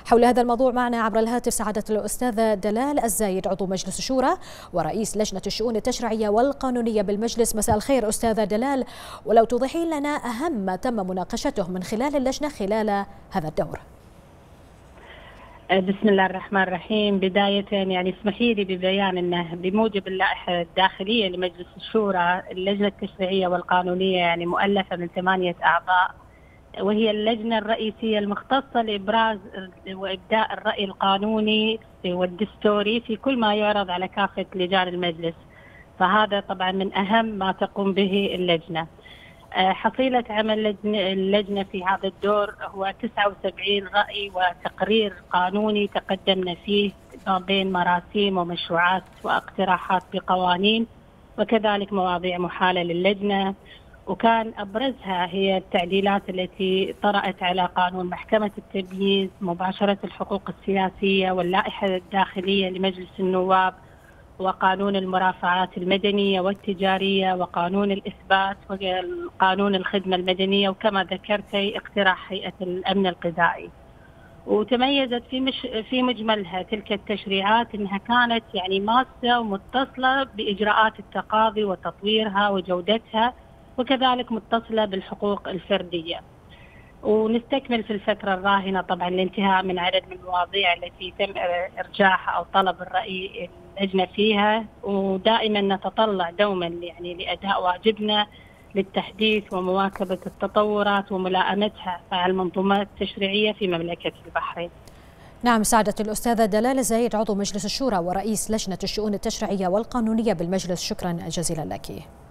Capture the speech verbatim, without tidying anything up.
حول هذا الموضوع معنا عبر الهاتف سعادة الأستاذة دلال الزايد عضو مجلس الشورى ورئيس لجنة الشؤون التشريعية والقانونية بالمجلس. مساء الخير أستاذة دلال، ولو توضحين لنا أهم ما تم مناقشته من خلال اللجنة خلال هذا الدور. بسم الله الرحمن الرحيم. بداية يعني اسمحي لي ببيان أنه بموجب اللائحة الداخلية لمجلس الشورى اللجنة التشريعية والقانونية يعني مؤلفة من ثمانية أعضاء، وهي اللجنة الرئيسية المختصة لإبراز وإبداء الرأي القانوني والدستوري في كل ما يعرض على كافة لجان المجلس. فهذا طبعا من أهم ما تقوم به اللجنة. حصيلة عمل اللجنة في هذا الدور هو تسعة وسبعين رأي وتقرير قانوني تقدمنا فيه ما بين مراسيم ومشروعات واقتراحات بقوانين، وكذلك مواضيع محالة للجنة، وكان أبرزها هي التعديلات التي طرأت على قانون محكمة التمييز، مباشرة الحقوق السياسية، واللائحة الداخلية لمجلس النواب، وقانون المرافعات المدنية والتجارية، وقانون الإثبات، وقانون الخدمة المدنية، وكما ذكرتي اقتراح هيئة الأمن الغذائي. وتميزت في مش في مجملها تلك التشريعات أنها كانت يعني ماسة ومتصلة بإجراءات التقاضي وتطويرها وجودتها، وكذلك متصلة بالحقوق الفردية. ونستكمل في الفترة الراهنة طبعا الانتهاء من عدد من المواضيع التي تم إرجاعها أو طلب الرأي اللجنة فيها، ودائما نتطلع دوما يعني لأداء واجبنا للتحديث ومواكبة التطورات وملائمتها مع المنظومات التشريعية في مملكة البحرين. نعم، سعادة الأستاذة دلال الزايد عضو مجلس الشورى ورئيس لجنة الشؤون التشريعية والقانونية بالمجلس، شكرا جزيلا لك.